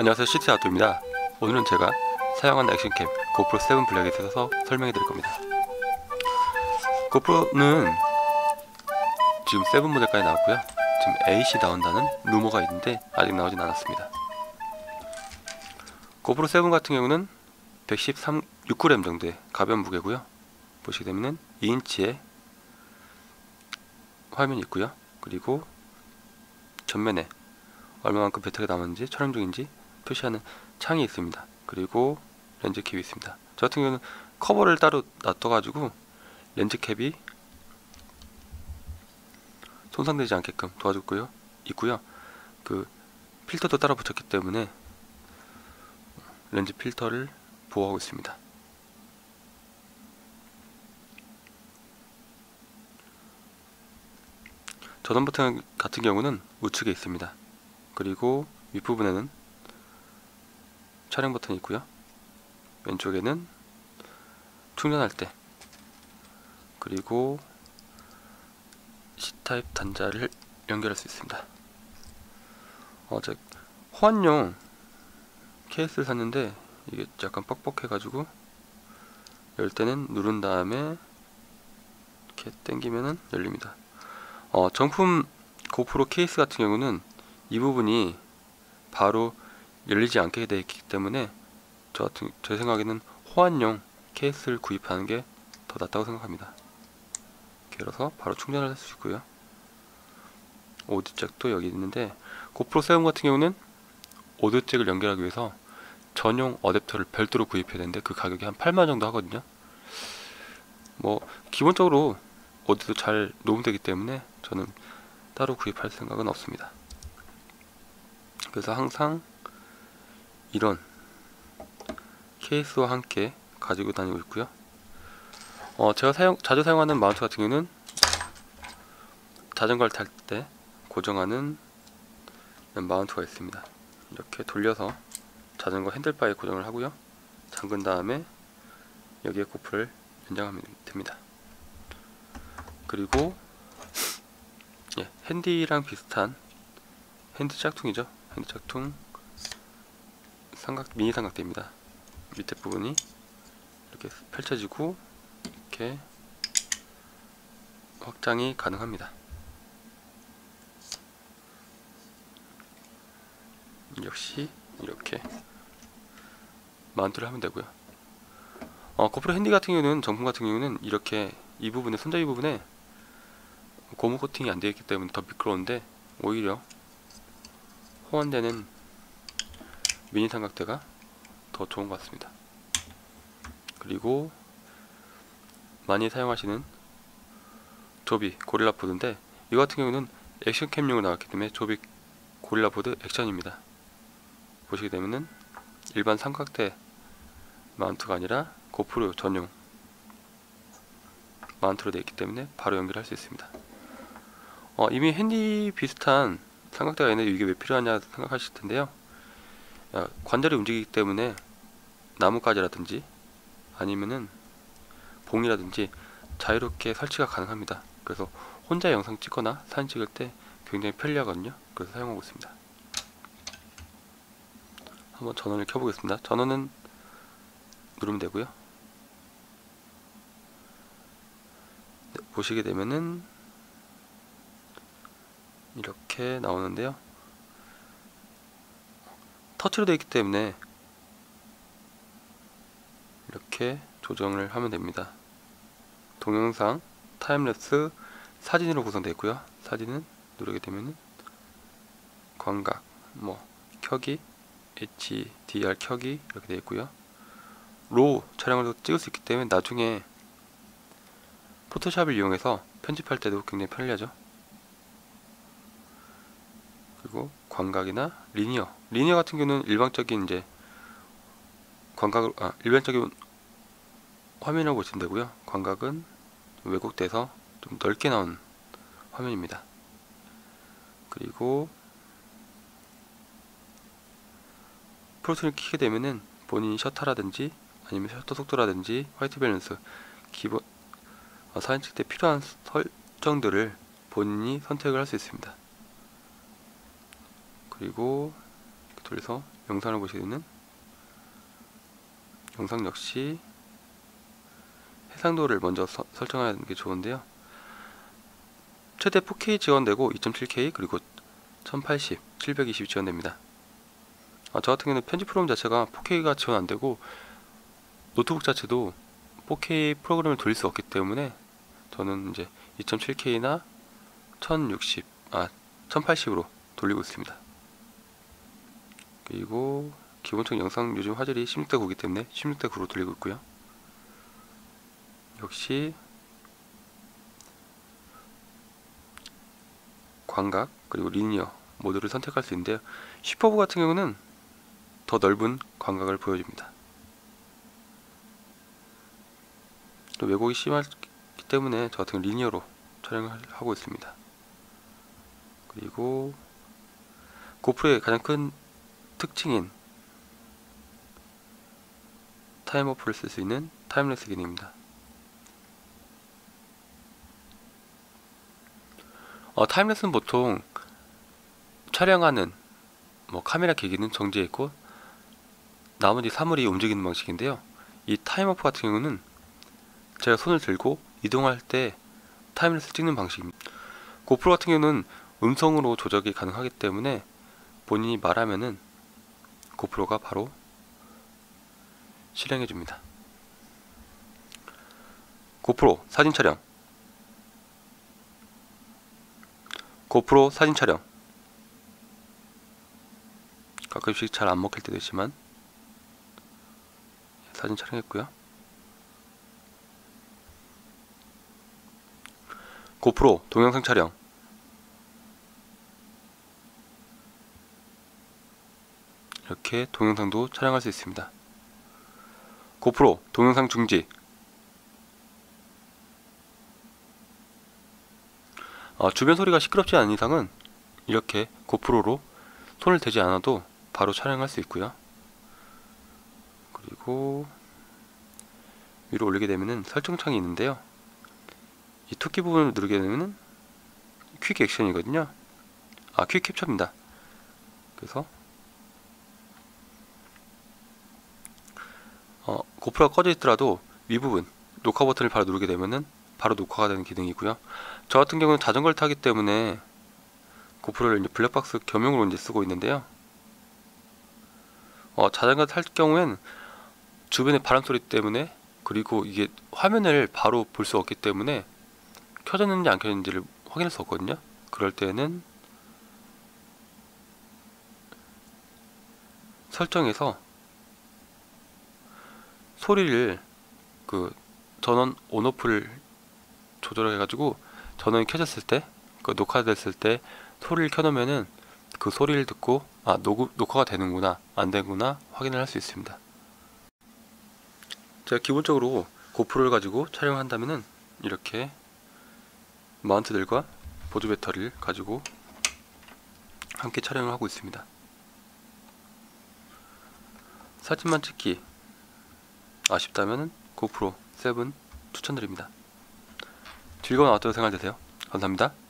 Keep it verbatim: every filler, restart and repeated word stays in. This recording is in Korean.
안녕하세요, 시티아토입니다. 오늘은 제가 사용한 액션캠 고프로 세븐 블랙에 대해서 설명해 드릴 겁니다. 고프로는 지금 세븐 모델까지 나왔고요. 지금 에잇이 나온다는 루머가 있는데 아직 나오진 않았습니다. 고프로 세븐 같은 경우는 백십삼, 육 그램 정도의 가벼운 무게고요. 보시게 되면은 이 인치의 화면이 있고요. 그리고 전면에 얼마만큼 배터리가 남았는지 촬영 중인지 표시하는 창이 있습니다. 그리고 렌즈 캡이 있습니다. 저 같은 경우는 커버를 따로 놔둬가지고 렌즈 캡이 손상되지 않게끔 도와줬고요. 있고요. 그 필터도 따로 붙였기 때문에 렌즈 필터를 보호하고 있습니다. 전원 버튼 같은 경우는 우측에 있습니다. 그리고 윗부분에는 촬영 버튼이 있고요. 왼쪽에는 충전할 때, 그리고 C타입 단자를 연결할 수 있습니다. 어, 저 호환용 케이스를 샀는데 이게 약간 뻑뻑해 가지고 열 때는 누른 다음에 이렇게 당기면은 열립니다. 어, 정품 고프로 케이스 같은 경우는 이 부분이 바로 열리지 않게 되어 있기 때문에 저 같은, 제 생각에는 호환용 케이스를 구입하는 게 더 낫다고 생각합니다. 이렇게 열어서 바로 충전을 할 수 있고요. 오디오 잭도 여기 있는데, 고프로 세븐 같은 경우는 오디오 잭을 연결하기 위해서 전용 어댑터를 별도로 구입해야 되는데 그 가격이 한 팔만 원 정도 하거든요. 뭐 기본적으로 어디도 잘 녹음되기 때문에 저는 따로 구입할 생각은 없습니다. 그래서 항상 이런 케이스와 함께 가지고 다니고 있고요. 어, 제가 사용, 자주 사용하는 마운트 같은 경우는 자전거를 탈 때 고정하는 마운트가 있습니다. 이렇게 돌려서 자전거 핸들바에 고정을 하고요. 잠근 다음에 여기에 고프를 연장하면 됩니다. 그리고 예, 핸디랑 비슷한 핸드 짝퉁이죠. 핸드 짝퉁 삼각, 미니 삼각대입니다. 밑에 부분이 이렇게 펼쳐지고 이렇게 확장이 가능합니다. 역시 이렇게 마운트를 하면 되고요. 어, 고프로 핸디 같은 경우는, 정품 같은 경우는 이렇게 이 부분에, 손잡이 부분에 고무 코팅이 안 되어 있기 때문에 더 미끄러운데, 오히려 호환되는 미니 삼각대가 더 좋은 것 같습니다. 그리고 많이 사용하시는 조비 고릴라 보드인데, 이거 같은 경우는 액션캠용으로 나왔기 때문에 조비 고릴라 보드 액션입니다. 보시게 되면은 일반 삼각대 마운트가 아니라 고프로 전용 마운트로 되어 있기 때문에 바로 연결할 수 있습니다. 어, 이미 핸디 비슷한 삼각대가 있는데 이게 왜 필요하냐 생각하실 텐데요. 야, 관절이 움직이기 때문에 나뭇가지라든지 아니면은 봉이라든지 자유롭게 설치가 가능합니다. 그래서 혼자 영상 찍거나 사진 찍을 때 굉장히 편리하거든요. 그래서 사용하고 있습니다. 한번 전원을 켜보겠습니다. 전원은 누르면 되고요. 네, 보시게 되면은 이렇게 나오는데요. 터치로 되어 있기 때문에 이렇게 조정을 하면 됩니다. 동영상, 타임랩스, 사진으로 구성되어 있고요. 사진은 누르게 되면은 광각, 뭐 켜기, 에이치디알 켜기 이렇게 되어 있고요. 로우 촬영을 찍을 수 있기 때문에 나중에 포토샵을 이용해서 편집할 때도 굉장히 편리하죠. 그리고 광각이나 리니어, 리니어 같은 경우는 일반적인 이제 광각을, 아, 일반적인 화면이라고 보시면 되고요. 광각은 왜곡돼서 좀 넓게 나온 화면입니다. 그리고 프로트를 키게 되면은 본인이 셔터라든지 아니면 셔터 속도라든지 화이트 밸런스, 기본 어, 사진 찍을 때 필요한 설정들을 본인이 선택을 할 수 있습니다. 그리고 그래서 영상을 보시게 되면 영상 역시 해상도를 먼저 서, 설정하는 게 좋은데요. 최대 포케이 지원되고 이 점 칠 케이 그리고 천팔십, 칠백이십 지원됩니다. 아, 저 같은 경우는 편집 프로그램 자체가 포케이가 지원 안되고 노트북 자체도 포케이 프로그램을 돌릴 수 없기 때문에 저는 이제 이 점 칠 케이나 천육십, 아 천팔십으로 돌리고 있습니다. 그리고 기본적인 영상 요즘 화질이 십육 대 구이기 때문에 십육 대 구로 돌리고 있고요. 역시 광각 그리고 리니어 모드를 선택할 수 있는데요. 슈퍼브 같은 경우는 더 넓은 광각을 보여줍니다. 또 왜곡이 심하기 때문에 저 같은 리니어로 촬영을 하고 있습니다. 그리고 고프로의 가장 큰 특징인 타임오프를 쓸 수 있는 타임랩스 기능입니다. 어, 타임랩스는 보통 촬영하는 뭐 카메라 기기는 정지해 있고 나머지 사물이 움직이는 방식인데요. 이 타임오프 같은 경우는 제가 손을 들고 이동할 때 타임랩스 찍는 방식입니다. 고프로 같은 경우는 음성으로 조작이 가능하기 때문에 본인이 말하면은 고프로가 바로 실행해 줍니다. 고프로 사진 촬영, 고프로 사진 촬영. 가끔씩 잘 안 먹힐 때도 있지만 사진 촬영했고요. 고프로 동영상 촬영, 이렇게 동영상도 촬영할 수 있습니다. 고프로 동영상 중지, 어, 주변 소리가 시끄럽지 않은 이상은 이렇게 고프로로 손을 대지 않아도 바로 촬영할 수 있고요. 그리고 위로 올리게 되면은 설정창이 있는데요. 이 토끼 부분을 누르게 되면은 퀵 액션이거든요. 아, 퀵 캡처입니다. 그래서 어, 고프로가 꺼져 있더라도 윗부분 녹화 버튼을 바로 누르게 되면은 바로 녹화가 되는 기능이고요. 저 같은 경우는 자전거를 타기 때문에 고프로를 이제 블랙박스 겸용으로 이제 쓰고 있는데요. 어, 자전거 탈 경우엔 주변의 바람 소리 때문에 그리고 이게 화면을 바로 볼 수 없기 때문에 켜졌는지 안 켜졌는지를 확인할 수 없거든요. 그럴 때는 설정에서 소리를 그 전원 온오프를 조절해 가지고 전원이 켜졌을 때, 그 녹화됐을 때 소리를 켜놓으면은 그 소리를 듣고 아 녹, 녹화가 되는구나 안 되는구나 확인을 할 수 있습니다. 제가 기본적으로 고프로를 가지고 촬영한다면은 이렇게 마운트들과 보조 배터리를 가지고 함께 촬영을 하고 있습니다. 사진만 찍기 아쉽다면 고프로 칠 추천드립니다. 즐거운 아웃도어 생활 되세요. 감사합니다.